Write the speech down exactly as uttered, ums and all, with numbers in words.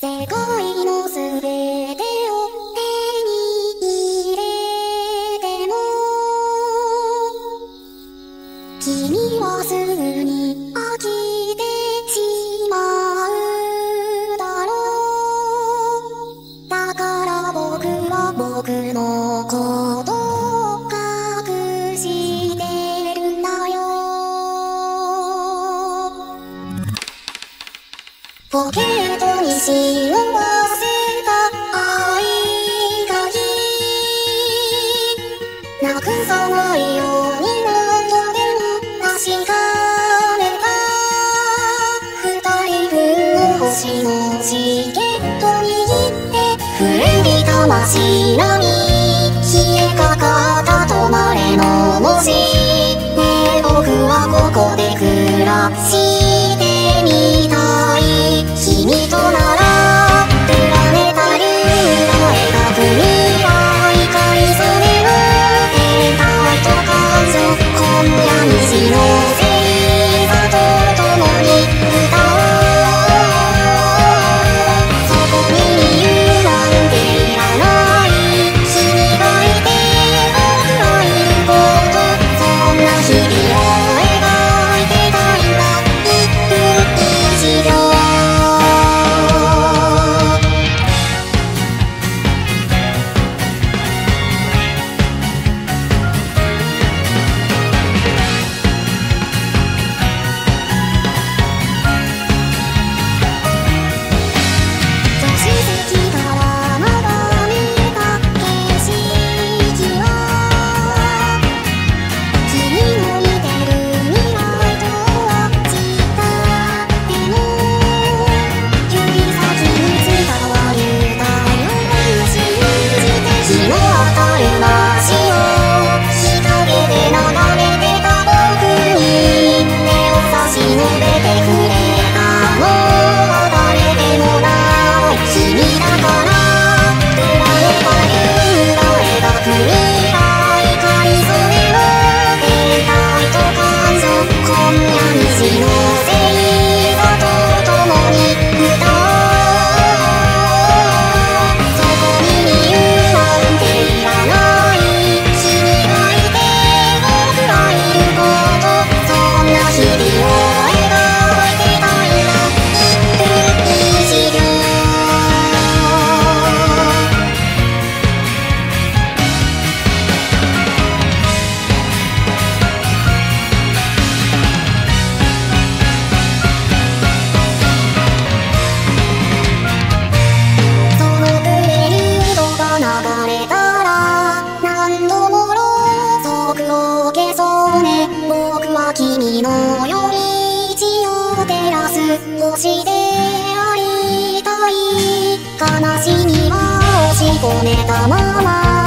世界のすべてを手に入れても君はすぐに飽きてしまうだろう。だから僕は僕のことを隠してるんだよ。ポケットに忍ばせた愛がいい。なくさないように何度でも確かめた。二人分の星のチケット握って古い魂並み冷えかかった止まれの文字。ねえ僕はここで暮らしてみたい。君とならプラネタリウムが描く未来。かりそめの天体と感情。今夜虹の星座と共に歌おう。そこに理由なんていらない。君がいて僕がいること。そんな日々を描いてたいんだ。いっぷんいちびょう。君の夜道を照らす星でありたい。悲しみは押し込めたまま